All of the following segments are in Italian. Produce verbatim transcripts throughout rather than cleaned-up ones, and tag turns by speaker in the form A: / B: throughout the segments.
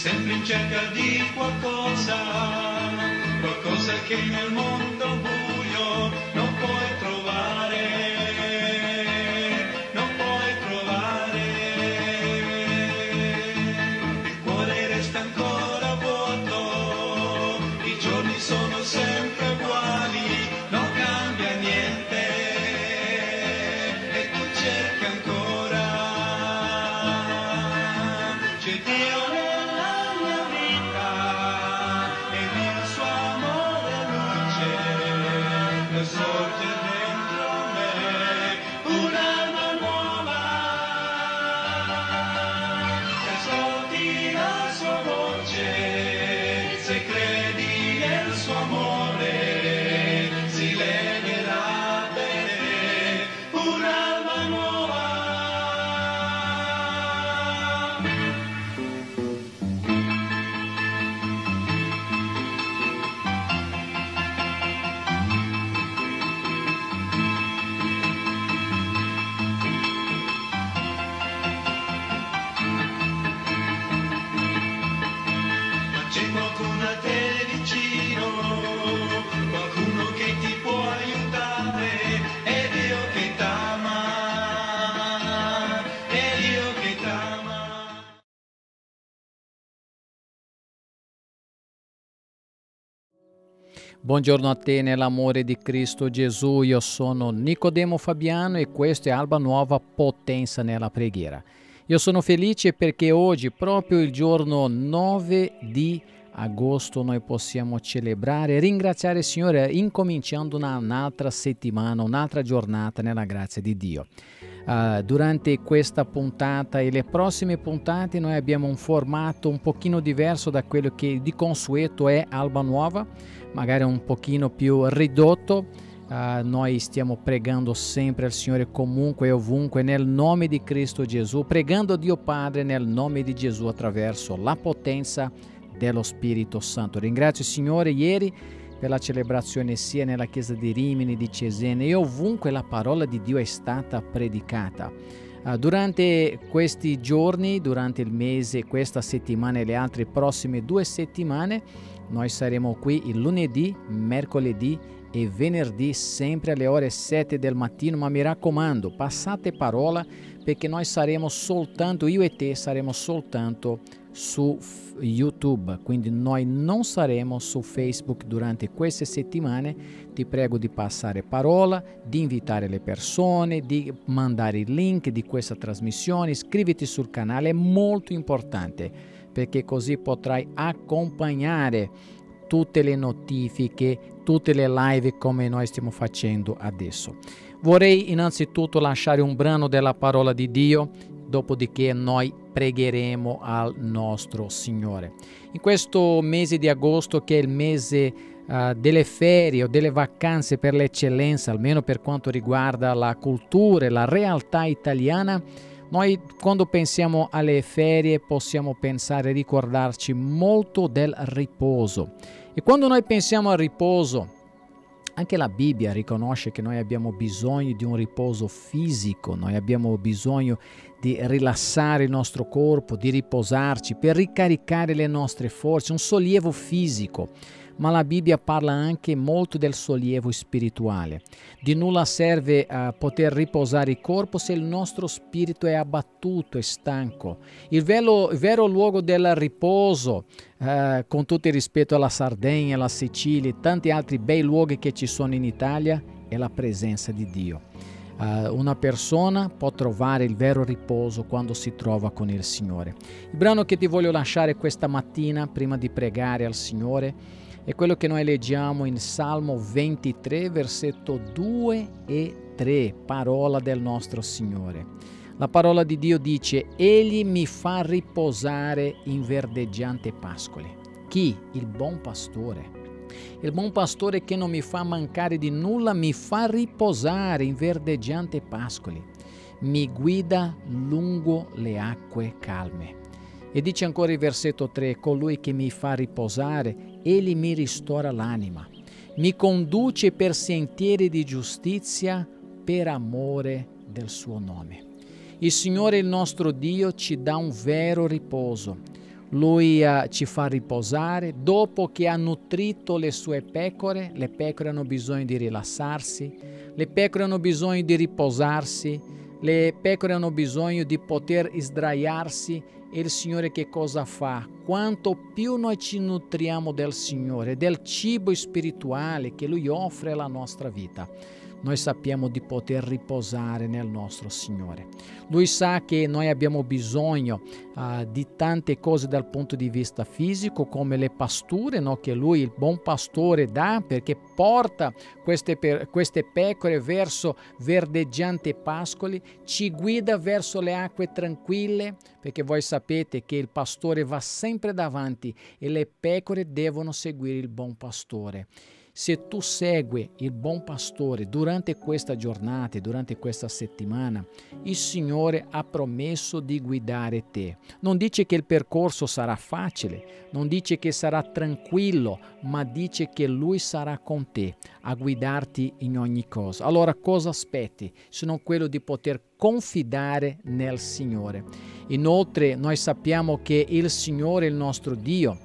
A: sempre in cerca di qualcosa, qualcosa che nel mondo buio non puoi trovare, non puoi trovare. Il cuore resta ancora vuoto, i giorni sono sempre uguali, non cambia niente e tu cerchi ancora. C'è Dio nella mia vita ed il suo amore luce per sorge dentro me un'alma nuova. Ascolti la sua voce, se credi nel suo amore si leverà per te un'alma nuova. Ma c'è qualcuno a te vicino, qualcuno che ti può aiutare, è Dio che t'ama, è Dio che t'ama.
B: Buongiorno a te nell'amore di Cristo Gesù, io sono Nicodemo Fabiano e questo è Alba Nuova Potenza nella Preghiera. Io sono felice perché oggi, proprio il giorno nove di agosto, noi possiamo celebrare e ringraziare il Signore incominciando una- un'altra settimana, un'altra giornata nella grazia di Dio. Uh, durante questa puntata e le prossime puntate noi abbiamo un formato un pochino diverso da quello che di consueto è Alba Nuova, magari un pochino più ridotto. Uh, noi stiamo pregando sempre al Signore comunque e ovunque nel nome di Cristo Gesù, pregando a Dio Padre nel nome di Gesù attraverso la potenza dello Spirito Santo. Ringrazio il Signore ieri per la celebrazione sia nella chiesa di Rimini, di Cesena e ovunque la parola di Dio è stata predicata. Uh, durante questi giorni, durante il mese, questa settimana e le altre prossime due settimane, noi saremo qui il lunedì, mercoledì e venerdì sempre alle ore sette del mattino, ma mi raccomando, passate parola perché noi saremo soltanto, io e te saremo soltanto su YouTube, quindi noi non saremo su Facebook durante queste settimane. Ti prego di passare parola, di invitare le persone, di mandare il link di questa trasmissione, iscriviti sul canale, è molto importante perché così potrai accompagnare tutte le notifiche, tutte le live come noi stiamo facendo adesso. Vorrei innanzitutto lasciare un brano della parola di Dio, dopodiché noi pregheremo al nostro Signore. In questo mese di agosto, che è il mese uh, delle ferie o delle vacanze per l'eccellenza, almeno per quanto riguarda la cultura e la realtà italiana, noi quando pensiamo alle ferie possiamo pensare e ricordarci molto del riposo. E quando noi pensiamo al riposo, anche la Bibbia riconosce che noi abbiamo bisogno di un riposo fisico, noi abbiamo bisogno di rilassare il nostro corpo, di riposarci per ricaricare le nostre forze, un sollievo fisico. Ma la Bibbia parla anche molto del sollievo spirituale. Di nulla serve uh, poter riposare il corpo se il nostro spirito è abbattuto e stanco. Il vero, il vero luogo del riposo, uh, con tutto il rispetto alla Sardegna, alla Sicilia e tanti altri bei luoghi che ci sono in Italia, è la presenza di Dio. Uh, una persona può trovare il vero riposo quando si trova con il Signore. Il brano che ti voglio lasciare questa mattina, prima di pregare al Signore, è quello che noi leggiamo in Salmo ventitré, versetto due e tre, parola del nostro Signore. La parola di Dio dice: Egli mi fa riposare in verdeggiante pascoli. Chi? Il buon pastore. Il buon pastore che non mi fa mancare di nulla, mi fa riposare in verdeggiante pascoli. Mi guida lungo le acque calme. E dice ancora il versetto tre: colui che mi fa riposare, egli mi ristora l'anima, mi conduce per sentieri di giustizia per amore del suo nome. Il Signore, il nostro Dio, ci dà un vero riposo, Lui uh, ci fa riposare. Dopo che ha nutrito le sue pecore, le pecore hanno bisogno di rilassarsi, le pecore hanno bisogno di riposarsi, le pecore hanno bisogno di poter sdraiarsi. E il Signore che cosa fa? Quanto più noi ci nutriamo del Signore, del cibo spirituale che Lui offre alla nostra vita, noi sappiamo di poter riposare nel nostro Signore. Lui sa che noi abbiamo bisogno uh, di tante cose dal punto di vista fisico, come le pasture, no? Che Lui, il buon pastore, dà, perché porta queste, per, queste pecore verso verdeggianti pascoli, ci guida verso le acque tranquille, perché voi sapete che il pastore va sempre davanti e le pecore devono seguire il buon pastore. Se tu segui il buon pastore durante questa giornata, durante questa settimana, il Signore ha promesso di guidare te. Non dice che il percorso sarà facile, non dice che sarà tranquillo, ma dice che Lui sarà con te a guidarti in ogni cosa. Allora cosa aspetti? Se non quello di poter confidare nel Signore. Inoltre noi sappiamo che il Signore, il nostro Dio,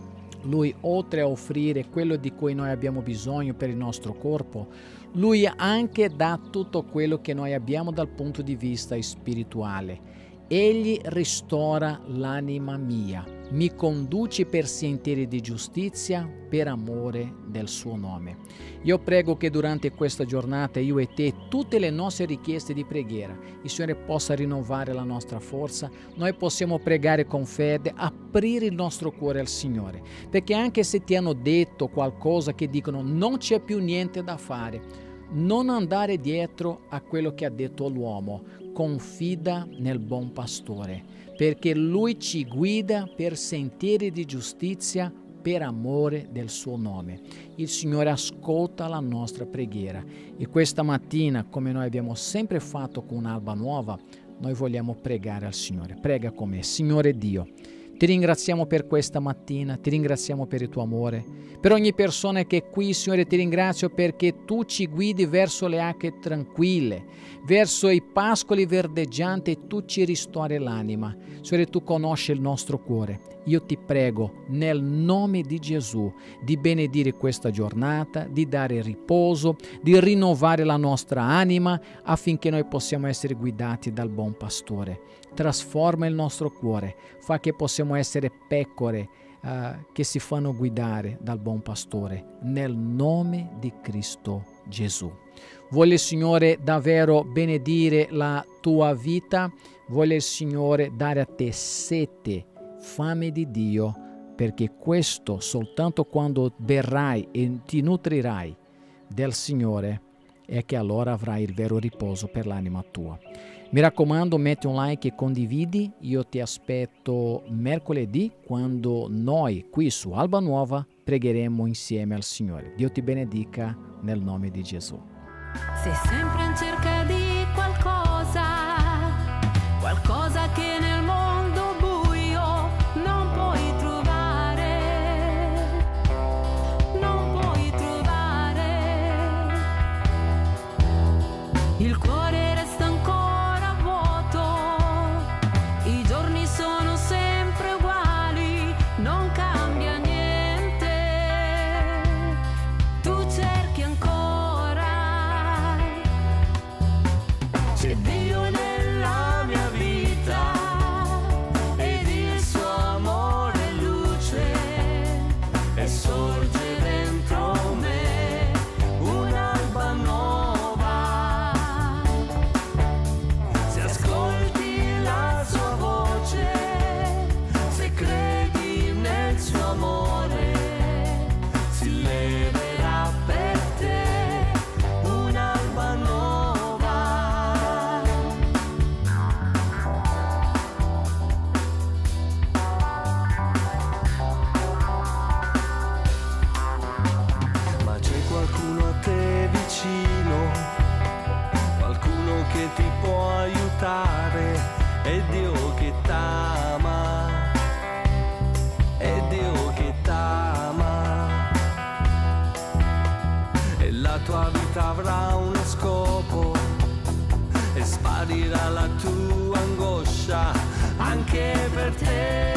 B: Lui, oltre a offrire quello di cui noi abbiamo bisogno per il nostro corpo, Lui anche dà tutto quello che noi abbiamo dal punto di vista spirituale. Egli ristora l'anima mia, mi conduce per sentieri di giustizia per amore del suo nome. Io prego che durante questa giornata io e te, tutte le nostre richieste di preghiera, il Signore possa rinnovare la nostra forza, noi possiamo pregare con fede, aprire il nostro cuore al Signore, perché anche se ti hanno detto qualcosa che dicono non c'è più niente da fare, non andare dietro a quello che ha detto l'uomo, confida nel buon pastore, perché Lui ci guida per sentieri di giustizia per amore del suo nome. Il Signore ascolta la nostra preghiera e questa mattina, come noi abbiamo sempre fatto con Alba Nuova, noi vogliamo pregare al Signore. Prega con me. Signore Dio, ti ringraziamo per questa mattina, ti ringraziamo per il tuo amore, per ogni persona che è qui, Signore, ti ringrazio perché tu ci guidi verso le acque tranquille, verso i pascoli verdeggianti e tu ci ristori l'anima. Signore, tu conosci il nostro cuore. Io ti prego nel nome di Gesù di benedire questa giornata, di dare riposo, di rinnovare la nostra anima affinché noi possiamo essere guidati dal buon pastore. Trasforma il nostro cuore, fa che possiamo essere pecore uh, che si fanno guidare dal buon pastore, nel nome di Cristo Gesù. Vuole il Signore davvero benedire la tua vita, vuole il Signore dare a te sete, fame di Dio, perché questo soltanto quando berrai e ti nutrirai del Signore è che allora avrai il vero riposo per l'anima tua. Mi raccomando, metti un like e condividi. Io ti aspetto mercoledì quando noi qui su Alba Nuova pregheremo insieme al Signore. Dio ti benedica nel nome di Gesù.
C: Sei sempre in cerca di qualcosa, qualcosa che nel mondo buio non puoi trovare, non puoi trovare. Il cuore resta ancora vuoto, i giorni sono sempre uguali, non cambia niente. Tu cerchi ancora, c'è Dio nella mia vita ed il suo amore luce e sorge dentro me un'alba nuova. Se ascolti la sua voce, se credi nel suo amore, si leverà per te un'alba nuova. Ma c'è qualcuno a te vicino, qualcuno che ti può aiutare, è Dio che t'ama, è Dio che t'ama, e la tua vita avrà uno scopo e sparirà la tua angoscia anche per te.